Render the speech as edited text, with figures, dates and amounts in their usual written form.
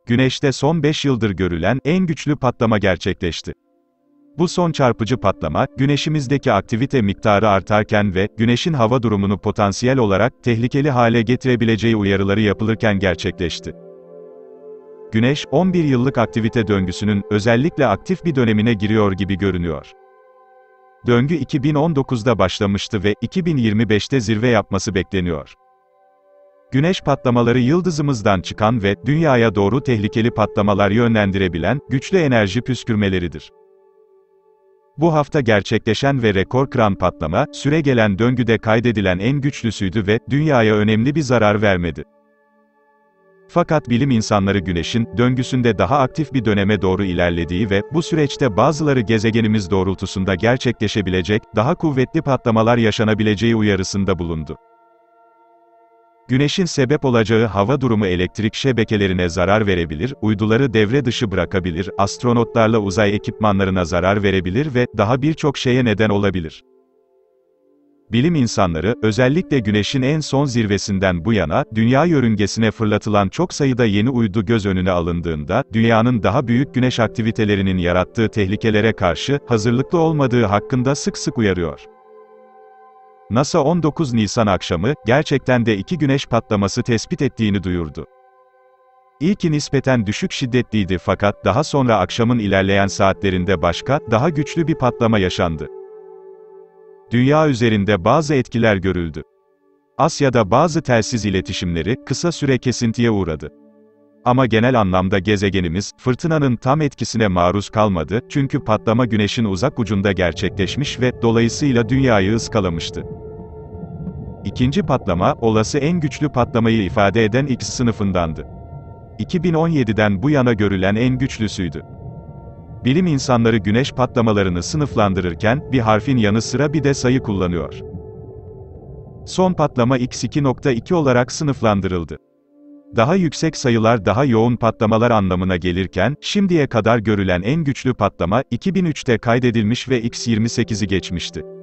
Güneş'te son 5 yıldır görülen en güçlü patlama gerçekleşti. Bu son çarpıcı patlama, Güneşimizdeki aktivite miktarı artarken ve Güneş'in hava durumunu potansiyel olarak tehlikeli hale getirebileceği uyarıları yapılırken gerçekleşti. Güneş, 11 yıllık aktivite döngüsünün özellikle aktif bir dönemine giriyor gibi görünüyor. Döngü 2019'da başlamıştı ve 2025'te zirve yapması bekleniyor. Güneş patlamaları yıldızımızdan çıkan ve dünyaya doğru tehlikeli patlamalar yönlendirebilen güçlü enerji püskürmeleridir. Bu hafta gerçekleşen ve rekor kıran patlama, süregelen döngüde kaydedilen en güçlüsüydü ve dünyaya önemli bir zarar vermedi. Fakat bilim insanları Güneş'in döngüsünde daha aktif bir döneme doğru ilerlediği ve bu süreçte bazıları gezegenimiz doğrultusunda gerçekleşebilecek daha kuvvetli patlamalar yaşanabileceği uyarısında bulundu. Güneşin sebep olacağı hava durumu elektrik şebekelerine zarar verebilir, uyduları devre dışı bırakabilir, astronotlarla uzay ekipmanlarına zarar verebilir ve daha birçok şeye neden olabilir. Bilim insanları, özellikle Güneş'in en son zirvesinden bu yana, Dünya yörüngesine fırlatılan çok sayıda yeni uydu göz önüne alındığında, Dünya'nın daha büyük güneş aktivitelerinin yarattığı tehlikelere karşı, hazırlıklı olmadığı hakkında sık sık uyarıyor. NASA 19 Nisan akşamı, gerçekten de 2 güneş patlaması tespit ettiğini duyurdu. İlki nispeten düşük şiddetliydi fakat daha sonra akşamın ilerleyen saatlerinde başka, daha güçlü bir patlama yaşandı. Dünya üzerinde bazı etkiler görüldü. Asya'da bazı telsiz iletişimleri, kısa süre kesintiye uğradı. Ama genel anlamda gezegenimiz, fırtınanın tam etkisine maruz kalmadı, çünkü patlama Güneş'in uzak ucunda gerçekleşmiş ve, dolayısıyla Dünya'yı ıskalamıştı. İkinci patlama, olası en güçlü patlamayı ifade eden X sınıfındandı. 2017'den bu yana görülen en güçlüsüydü. Bilim insanları Güneş patlamalarını sınıflandırırken, bir harfin yanı sıra bir de sayı kullanıyor. Son patlama X2.2 olarak sınıflandırıldı. Daha yüksek sayılar daha yoğun patlamalar anlamına gelirken, şimdiye kadar görülen en güçlü patlama, 2003'te kaydedilmiş ve X28'i geçmişti.